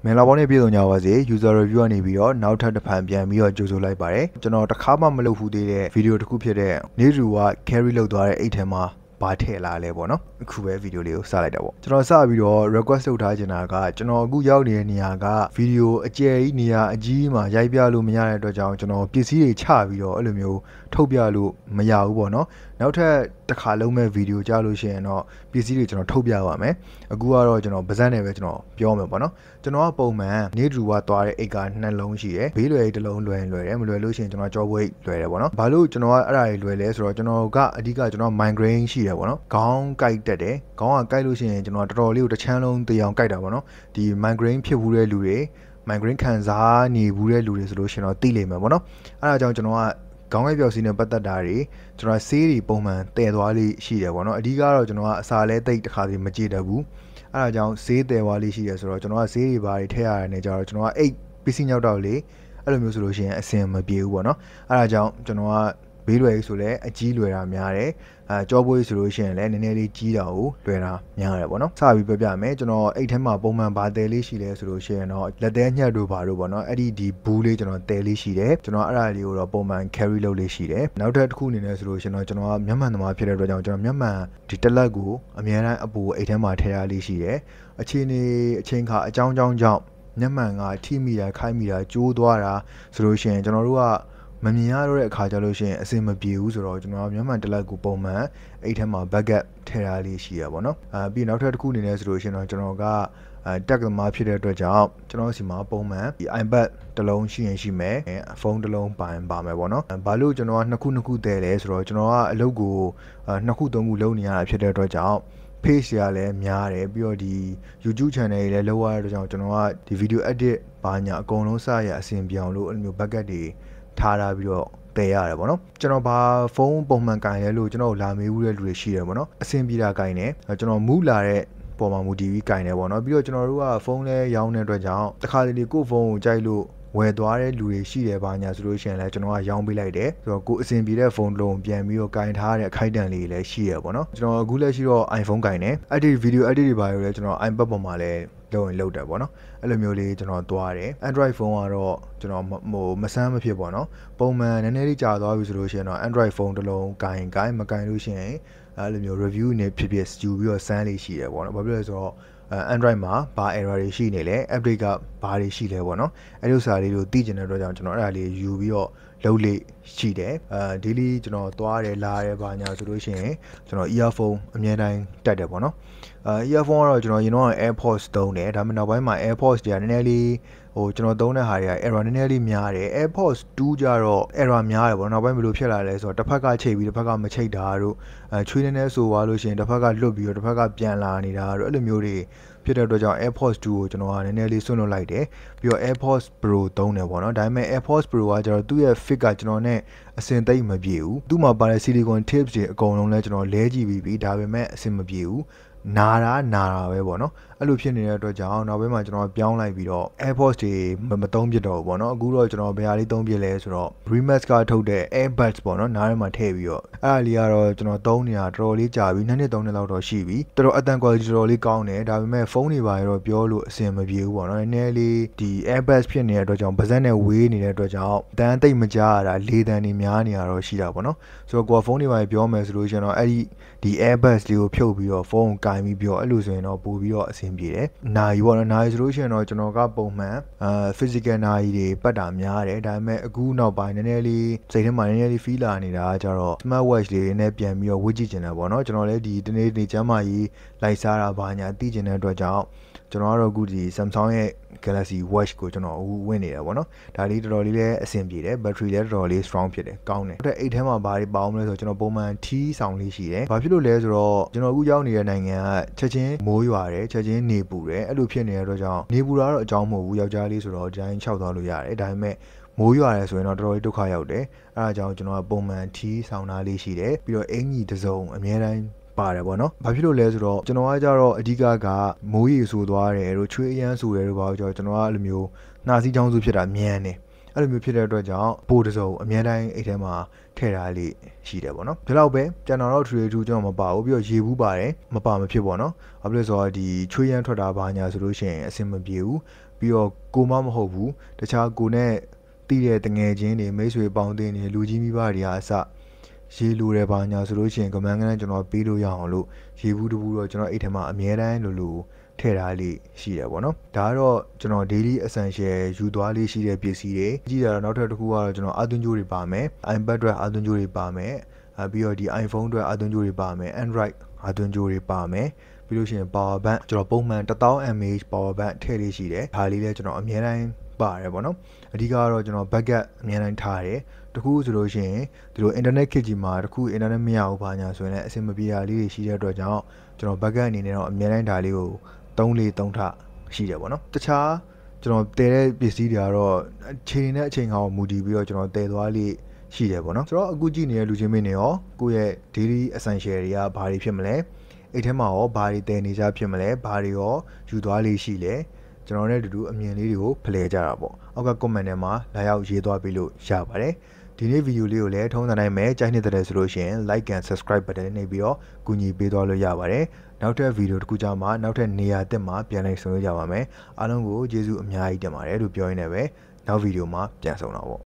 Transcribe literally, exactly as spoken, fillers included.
မင်္ဂလာပါနဲ့ပြည်သူများပါစေ user review ကနေပြီးတော့နောက်ထပ်တစ်ဖန်ပြန်ပြီးတော့ကြိုဆိုလိုက်ပါတယ်ကျွန်တော်တစ်ခါမှမလုပ်ဘူးသေးတဲ့ဗီဒီယိုတစ်ခုဖြစ်တဲ့နေတူက carry လုပ်သွားတဲ့အိတ်ထဲမှာဘာထည့်လာလဲပေါ့နော်အခုပဲဗီဒီယိုလေးကိုစလိုက်တာပေါ့ကျွန်တော်စပြီးတော့ request လုပ်ထားချင်တာကကျွန်တော်အခုရောက်နေတဲ့နေရာကဗီဒီယိုအကျယ်ကြီးနေရာအကြီးမှာရိုက်ပြလို့မရတဲ့အတွက်ကြောင့်ကျွန်တော်ပစ္စည်းတွေချပြီးတော့အဲ့လိုမျိုးထုတ်ပြလို့မရဘူးပေါ့နော်နောက်ထပ်တစ်ခါလုံးမဲ့ဗီဒီယိုကြားလို့ရှိရင်တော့ပစ္စည်းတွေကျွန်တော်ထုတ်ပြပါမယ်အခုကတော့ကျွန်တော်ဗဇက်နဲ့ပဲကျွန်တော်ပြောမယ်ပေါ့နော်ကျွန်တော်ကပုံမှန်နေတူကသွားတဲ့အိတ်ကနှစ်လုံးရှိတယ်ဘေးလွယ်တစ်လုံးလွယ်လွယ်တယ်မလွယ်လို့ရှိရင်ကျွန်တော်ကြောပွေးလွယ်တယ်ပေါ့နော်ဘာလို့ကျွန်တော်ကအဲ့ဒါတွေလွယ်လဲဆိုတော့ကျွန်တော်ကအဓိကကျွန်တော် migraine ရှိတယ်ပေါ့နော်ခေါင်းကိုက်တက်တယ်ခေါင်းကကိုက်လို့ရှိရင်ကျွန်တော်တော်တော်လေးကိုတစ်ချမ်းလုံးတေးအောင်ကိုက်တာပေါ့နော်ဒီ migraine ဖြစ်ဘူးတဲ့လူတွေ migraine ခံစားနေဘူးတဲ့လူတွေဆိုလို့ရှိရင်တော့သိလိမ့်မယ်ပေါ့နော်အဲ့ဒါကြောင့်ကျွန်တော်ကခေါင်းကိုက်ပြောက်စီးနဲ့ပတ်သက်တာတွေကျွန်တော်ဆေးတွေပုံမှန်တည်သွားလေးရှိတယ်ပေါ့နော်အဓိကတော့ကျွန်တော်ကအစာလဲတိတ်တစ်ခါစီမကြည့်တတ်ဘူးအဲ့ဒါကြောင့်ဈေးတယ်ဝါလေးရှိတယ်ဆိုတော့ကျွန်တော်ကဈေးတွေဘာတွေထည့်ရတယ်နေကြတော့ကျွန်တော်ကအိတ်ပစ္စည်းညောက်တော့လေအဲ့လိုမျိုးဆိုလို့ရှိရင်အဆင်မပြေဘူးပေါ့နော်အဲ့ဒါကြောင့်ကျွန်တော်ကဘေးလွယ်ကြီးဆိုလဲအကြီးလွယ်တာများတယ်အဲကြောပွေးဆိုလို့ရှိရင်လည်းနည်းနည်းလေးကြီးတာကိုလွယ်တာများတယ်ပေါ့နော်စပြီးပြောပြမယ်ကျွန်တော်အိတ်ထဲမှာပုံမှန်ဘာတဲလေးရှိလဲဆိုလို့ရှိရင်တော့လက်သေးညှက်တို့ဘာတို့ပေါ့နော်အဲ့ဒီဒီဘူးလေးကျွန်တော်တဲလေးရှိတယ်ကျွန်တော်အဲ့ဒါလေးကိုတော့ပုံမှန် carry လုပ်လေးရှိတယ်နောက်ထပ်တစ်ခုအနေနဲ့ဆိုလို့ရှိရင်တော့ကျွန်တော်ကမျက်မှန်သမားဖြစ်တဲ့အတွက်ကြောင့်ကျွန်တော်မျက်မှန်ဒီတစ်လက်ကိုအများအားအပူအိတ်ထဲမှာထည့်ရလေးရှိတယ်အချိန်နေအချိန်ခါအကြောင်းကြောင်းကြောင့်မျက်မှန်ကထိမိတာခိုင်းမိတာကျိုးသွားတာဆိုလို့ရှိရင်ကျွန်တော်တို့ကမမြင်ရတော့တဲ့အခါကျလို့ရှိရင်အဆင်မပြေဘူးဆိုတော့ကျွန်တော်မျက်မှန်တစ်လက်ကိုပုံမှန်အဲ့ထဲမှာ backup ထည့်ထားလေးရှိရပါတော့အဲပြီးနောက်ထပ်တစ်ခုအနေနဲ့ဆိုလို့ရှိရင်တော့ကျွန်တော်ကအဲတက်သမားဖြစ်တဲ့အတွက်ကြောင့်ကျွန်တော်စီမှာပုံမှန်ဒီ iPad တစ်လုံးရှိရင်ရှိမယ်ဖုန်းတစ်လုံးပါရင်ပါမယ်ပေါ့နော်ဘာလို့ကျွန်တော်ကနှစ်ခုနှစ်ခုတည်လဲဆိုတော့ကျွန်တော်ကအလုပ်ကိုနှစ်ခုသုံးခုလုပ်နေရတာဖြစ်တဲ့အတွက်ကြောင့်page ရလည်းများတယ်ပြီးတော့ဒီ YouTube channel တွေလည်းလောက်ရတဲ့အတွက်ကြောင့်ကျွန်တော်ကဒီ video edit ဘာညာအကုန်လုံးစရအဆင်ပြေအောင်လို့အဲ့လိုမျိုး backup တွေထားထားပြီးတော့တည်ရတယ်ပေါ့နော်ကျွန်တော်ဘာဖုန်းပုံမှန်ကင်လဲလို့ကျွန်တော်လာမေးဦးတဲ့လူတွေရှိတယ်ပေါ့နော်အဆင်ပြေတာကင်တယ်ကျွန်တော်မူးလာတဲ့ပေါ်မှာမူတည်ပြီးကင်တယ်ပေါ့နော်ပြီးတော့ကျွန်တော်တို့ကဖုန်းလဲရောင်းတဲ့အတွက်ကြောင့်တစ်ခါတလေကိုယ့်ဖုန်းကိုကြိုက်လို့ဝယ်သွားတဲ့လူတွေရှိတယ်ဘာညာဆိုလို့ရှိရင်လည်းကျွန်တော်ကရောင်းပေးလိုက်တယ်ဆိုတော့ကိုယ်အဆင်ပြေတဲ့ဖုန်းလုံးပြန်ပြီးတော့ကင်ထားတဲ့အခိုက်အတန့်လေးလည်းရှိရပေါ့နော်ကျွန်တော်အခုလက်ရှိတော့ iPhone ကင်တယ် edit video edit တွေပါရောလဲကျွန်တော် iPad ပေါ်မှာလည်းလုပ်ရင်လုပ်တယ်ပေါ့နော်အဲ့လိုမျိုးလေးကျွန်တော်သွားတယ် Android ဖုန်းကတော့ကျွန်တော်ဟိုမဆန်းမဖြစ်ပေါ့နော်ပုံမှန်နည်းနည်းလေးကြာသွားပြီဆိုလို့ရှိရင်တော့ Android ဖုန်းတစ်လုံးကင်ကင်မကင်လို့ရှိရင်အဲ့လိုမျိုး review နဲ့ဖြစ်ဖြစ် stew ပြီးတော့ဆန်းလေးရှိတယ်ပေါ့နော်ဘာဖြစ်လဲဆိုတော့Android မှာဘာ error တွေရှိနေလဲ update ကဘာတွေရှိလဲပေါ့နော်အဲ့လိုစာလေးကိုသိကျင်တဲ့အတွက်ကြောင့်ကျွန်တော်အဲ့ဒါလေးယူပြီးတော့လုပ်လေးရှိတယ်အဲ daily ကျွန်တော်သွားတယ်လာတယ်ဘာညာဆိုလို့ရှိရင်ကျွန်တော် earphone အမြဲတမ်းတက်တယ်ပေါ့နော်အဲ earphone ကတော့ကျွန်တော်ရင်တော့ AirPods သုံးတယ်ဒါပေမဲ့နောက်ပိုင်းမှာ AirPods တွေကနည်းနည်းလေးဟိုကျွန်တော်သုံးတဲ့ဟာတွေက error နည်းနည်းလေးများတယ် AirPods ทูကြတော့ error များတယ်ပေါ့နောက်ပိုင်းဘယ်လိုဖြစ်လာလဲဆိုတော့တစ်ဖက်ကချိတ်ပြီးတစ်ဖက်ကမချိတ်တာတို့အဲချွေးနေနေဆိုသွားလို့ရှိရင်တစ်ဖက်ကလွတ်ပြီးတော့တစ်ဖက်ကပြန်လာနေတာတို့အဲ့လိုမျိုးတွေဖြစ်တဲ့အတွက်ကြောင့် AirPods ทูကိုကျွန်တော်ကနည်းနည်းလေးဆွန့်လွတ်လိုက်တယ်ပြီးတော့ AirPods Pro သုံးတယ်ပေါ့နော်ဒါပေမဲ့ AirPods Pro ကကျတော့သူ့ရဲ့ fit ကကျွန်တော်နဲ့အဆင်သိမ့်မပြေဘူးသူ့မှာပါတဲ့ silicone tips တွေအကုန်လုံးလဲကျွန်တော်လဲကြည့်ပြီးပြီဒါပေမဲ့အဆင်မပြေဘူးနာတာနာတာပဲပေါ့နော်အဲ့လိုဖြစ်နေတဲ့အတွက်ကြောင့်နောက်ပိုင်းမှာကျွန်တော်ပြောင်းလိုက်ပြီးတော့ AirPods တွေမသုံးပြတော့ဘူးပေါ့နော်အခုတော့ကျွန်တော်ဘယ်ဟာလေးသုံးပြလဲဆိုတော့ Remax ကထုတ်တဲ့ AirBuds ပေါ့နော်နားထဲမှာထည့်ပြီးတော့အဲ့ဒါလေးကတော့ကျွန်တော်သုံးနေတာတော်တော်လေးကြာပြီနှစ်နှစ်သုံးနှစ်လောက်တော့ရှိပြီတော်တော်အတန် quality တော်တော်လေးကောင်းတယ်ဒါပေမဲ့ဖုန်းတွေပါရောပြောလို့အဆင်မပြေဘူးပေါ့နော်နည်းနည်းလေးဒီ AirBuds ဖြစ်နေတဲ့အတွက်ကြောင့်ပါးစပ်နဲ့ဝေးနေတဲ့အတွက်ကြောင့်တန်းသိမ့်မကြားရတာလေတန်းတွေများနေရတော့ရှိတာပေါ့နော်ဆိုတော့ကိုယ်ဖုန်းတွေပါပြောမယ်ဆိုလို့ရှိရင်တော့အဲ့ဒီဒီ AirBuds လေးကိုဖြုတ်ပြီးတော့ဖုန်းကိုကင်ပြီးပြောအဲ့လိုဆိုရင်တော့ပို့ပြီးတော့အဆင်ပြေတယ်နာရီပေါ့နော်နာရီဆိုလို့ရှိရင်တော့ကျွန်တော်ကပုံမှန်အာ physical နာရီတွေပတ်တာများတယ်ဒါပေမဲ့အခုနောက်ပိုင်းနည်းနည်းလေးစိတ်ထဲမှာနည်းနည်းလေး feel လာနေတာကြတော့ smart watch တွေနဲ့ပြန်ပြီးတော့ဝတ်ကြည့်ကျင်တယ်ပေါ့နော်ကျွန်တော်လည်းဒီတနေ့နေ့ကျမ်းမာရေးလိုက်စားတာဘာညာသိကျင်တဲ့အတွက်ကြောင့်ကျွန်တော်ကတော့အခုဒီ Samsung ရဲ့ Galaxy Watch ကိုကျွန်တော်အခုဝင်နေတယ်ပေါ့နော်ဒါလေးတော်တော်လေးလည်းအဆင်ပြေတယ် battery လည်းတော်တော်လေး strong ဖြစ်တယ်ကောင်းတယ်အဲ့အိတ်ထဲမှာဘာတွေပေါအောင်လဲဆိုတော့ကျွန်တော်ပုံမှန် tea ဆောင်လေးရှိတယ်ဘာဖြစ်လို့လဲဆိုတော့ကျွန်တော်အခုရောက်နေတဲ့နိုင်ငံကချက်ချင်းမိုးရွာတယ်ချက်ချင်းနေပူတယ်အဲ့လိုဖြစ်နေတဲ့အတွက်ကြောင့်နေပူတာတော့အကြောင်းမဟုတ်ဘူးယောက်ျားလေးဆိုတော့ဒီတိုင်းခြောက်သွားလို့ရတယ်ဒါပေမဲ့မိုးရွာတယ်ဆိုရင်တော့တော်တော်လေးဒုက္ခရောက်တယ်အဲ့ဒါကြောင့်ကျွန်တော်ကပုံမှန် tea ဆောင်တာလေးရှိတယ်ပြီးတော့အင်ကြီးတစ်စုံအများတိုင်းပါတယ်ပေါ့နော်ဘာဖြစ်လို့လဲဆိုတော့ကျွန်တော်ကကြတော့အဓိကကမိုးရေဆိုသွားတယ်တို့ချွေးအရမ်းဆိုတယ်တို့ဘာလို့ကျွန်တော်ကအဲ့လိုမျိုးနှာစီးချောင်းစုဖြစ်တာမြန်တယ်အဲ့လိုမျိုးဖြစ်တဲ့အတွက်ကြောင့်ပိုးတစုံအများတိုင်းအိတ်ထဲမှာထည့်ထားလေးရှိတယ်ပေါ့နော်ဒီလောက်ပဲကျွန်တော်တော့ထရီထူကျွန်တော်မပါဘူးပြီးတော့ရေဘူးပါတယ်မပါမဖြစ်ပေါ့နော်ဘာဖြစ်လို့ဆိုတော့ဒီချွေးရမ်းထွက်တာဘာညာဆိုလို့ရှိရင်အဆင်မပြေဘူးပြီးတော့ကိုမမဟုတ်ဘူးတခြားကိုနဲ့တည်တဲ့တငယ်ချင်းတွေမိတ်ဆွေပေါင်းတင်နေလူကြီးမိဘတွေကအစရေလိုတယ်ပါညာဆိုလို့ရှိရင်ကမန်းကန်းကျွန်တော်ပေးလို့ရအောင်လို့ရေဘူးတဘူးတော့ကျွန်တော်အိတ်ထဲမှာအမြဲတမ်းလို့လို့ထည့်ထားလေးရှိတယ်ပေါ့နော်ဒါကတော့ကျွန်တော် daily essential ယူသွားလေးရှိတဲ့ပစ္စည်းတွေကြည့်တာတော့နောက်ထပ်တစ်ခုကတော့ကျွန်တော်အာသွင်းကြိုးတွေပါမယ် iPad အတွက်အာသွင်းကြိုးတွေပါမယ်အဲပြီးတော့ဒီ iPhone အတွက်အာသွင်းကြိုးတွေပါမယ် Android အာသွင်းကြိုးတွေပါမယ်ပြီးလို့ရှိရင် power bank ကျွန်တော်ပုံမှန် one thousand milliamp hour power bank ထည့်လေးရှိတယ်ဒါလေးလည်းကျွန်တော်အမြဲတမ်းပါတယ်ပေါ့နော်အဓိကကတော့ကျွန်တော် backup အများတိုင်းထားတယ်တခုဆိုလို့ရှိရင်ဒီလို internet ခေတ်ကြီးမှာတခု internet မရဘူးဘာညာဆိုရင်လည်းအဆင်မပြေတာလေးတွေရှိတဲ့အတွက်ကြောင့်ကျွန်တော် backup အနေနဲ့တော့အများတိုင်းဒါလေးကိုသုံးလေးသုံးထရှိတယ်ပေါ့နော်တခြားကျွန်တော်တည်တဲ့ပစ္စည်းတွေကတော့အချိန်နဲ့အချိန်ကောင်မူတည်ပြီးတော့ကျွန်တော်တည်သွားလေးရှိတယ်ပေါ့နော်ဆိုတော့အခုကြည့်နေတဲ့လူချင်းမင်းတွေရောကိုယ့်ရဲ့ daily essential တွေကဘာတွေဖြစ်မလဲအဲ့ထဲမှာရောဘာတွေတည်နေကြဖြစ်မလဲဘာတွေရောယူသွားလေးရှိလဲကျွန်တော်နဲ့တူတူအမြင်လေးတွေကိုဖလှယ်ကြတာပေါ့အောက်က comment ထဲမှာလာရောက်ရေးသွားပြီးလို့ရပါတယ်ဒီနေ့ဗီဒီယိုလေးကိုလည်းထုံးစံတိုင်းပဲကြိုက်နေတဲ့ဆိုလို့ရှိရင် like and subscribe button နဲ့ပြီးတော့ကူညီပေးသွားလို့ရပါတယ်နောက်ထပ်ဗီဒီယိုတစ်ခုကြာမှနောက်ထပ်နေရာတက်မှာပြန်လည်ဆုံရကြပါမယ်အားလုံးကိုကျေးဇူးအများကြီးတင်ပါတယ်လို့ပြောရင်းနဲ့ပဲနောက်ဗီဒီယိုမှာပြန်ဆုံတော့ပေါ့